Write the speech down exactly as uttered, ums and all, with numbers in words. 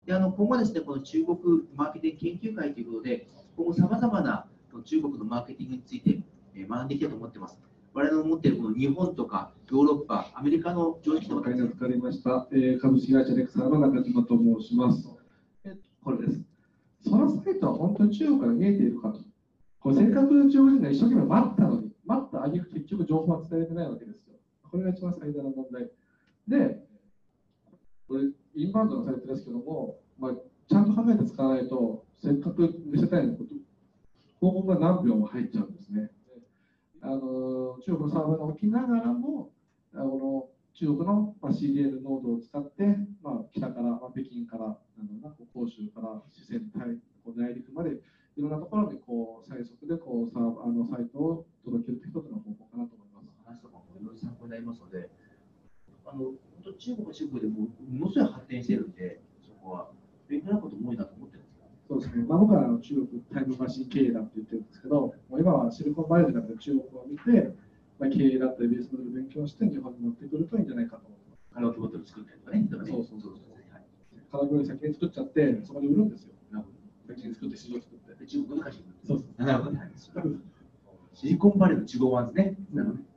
であの今後ですね、この中国マーケティング研究会ということで、今後さまざまな中国のマーケティングについて学んでいきたいと思っています。我々の持っているこの日本とかヨーロッパ、アメリカの常識とかに預かりました、えー、株式会社レクサーの中島と申します。えこれです。そのサイトは本当に中国から見えているかと。これせっかく中国人が一生懸命待ったのに、待った挙句結局情報は伝えてないわけですよ。これが一番最大の問題。で、これインバウンドのサイトですけども、まあ、ちゃんと考えて使わないと、せっかく見せたいのこと、広告が何秒も入っちゃうんですね。あの中国のサーバーが起きながらも、あの中国の シーディーエル ノードを使って、まあ、北から、まあ、北京から、なんだろうな、広州から四川、内陸まで、いろんなところにこう最速でこうサーバーあのサイトを届けるという一つの方法かなと思います。話とかもいろいろ参考になりますので、あの本当中国は中国でもものすごい発展しているんで、そこは勉強なことも多いなと思ってるんですか。そうですね、まあ、僕は中国タイムマシン経営だって言ってるんですけど、もう今はシリコンバレーの中で中国を見て、まあ、経営だったりビジネスモデルを勉強して日本に持ってくるといいんじゃないかと思います。カラオケボトル作ったりとかね。そうそうそうそう。カラオケボトル先に作っちゃって、そこで売るんですよ。先に作って市場作って。中国難しい。そうそう。なるほど。シリコンバレーの中国版ですね。なるほど。